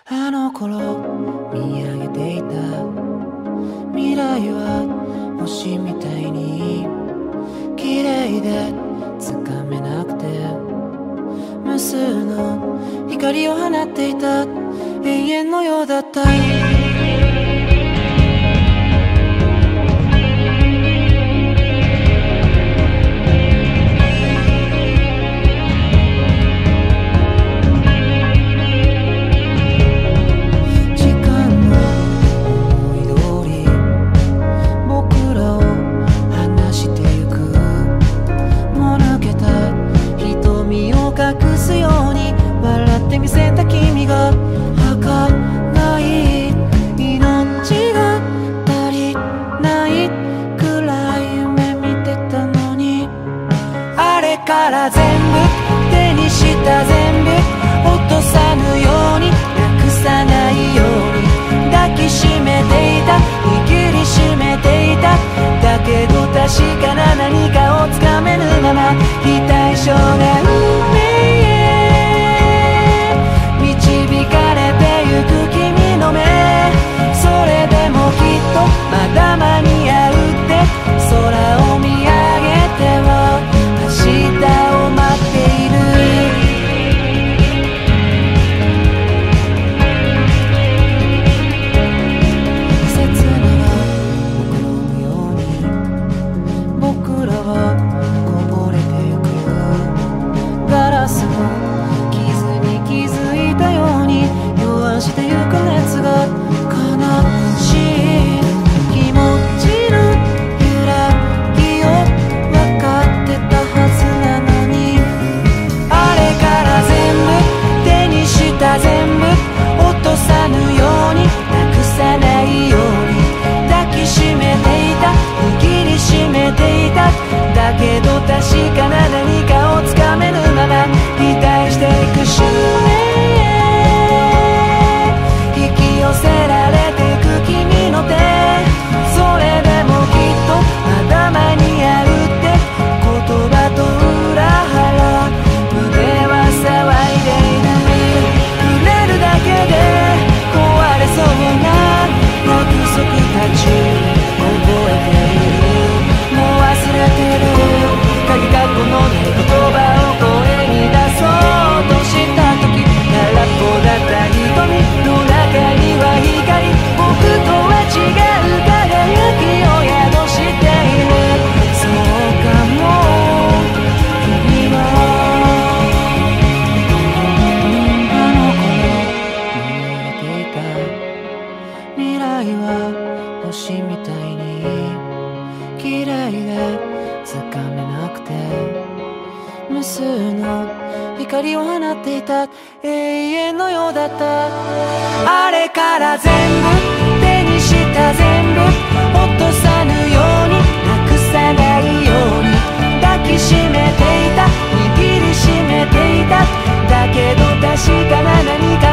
あの頃見上げていた未来は星みたいに綺麗でつかめなくて、無数の光を放っていた永遠のようだった。隠すように笑ってみせた君が儚い命が足りないくらい夢見てたのに、あれから全部手にした全部落とさぬようになくさないように抱きしめていた握りしめていた。だけど確かな何かをつかめぬまま非対称な運命導かれてゆく君の目、それでもきっとまだ間に合うって空を見上げては明日を待っている。切な僕のように僕らはこぼれてゆくガラスの気づいたように弱してゆく熱が悲しい気持ちの揺らぎを分かってたはずなのに、あれから全部手にした全部落とさぬようになくさないように抱きしめていた握りしめていた。だけど確かな何かをつかめぬまま期待していく執念引き寄せられていく君の手、それでもきっとまだ間に合うって言葉と裏腹胸は騒いでいる。触れるだけで壊れそうな約束たち覚えている。もう忘れてる鍵がこのない言葉を声に出そうとした時、空っぽだった瞳の中には光、僕とは違う輝きを宿している。そうかも君はあの頃見上げていた未来は星みたいに綺麗でつかめなくて、無数の光を放っていた永遠のようだった。あれから全部手にした全部落とさぬようになくさないように抱きしめていた握りしめていた。だけど確かな何か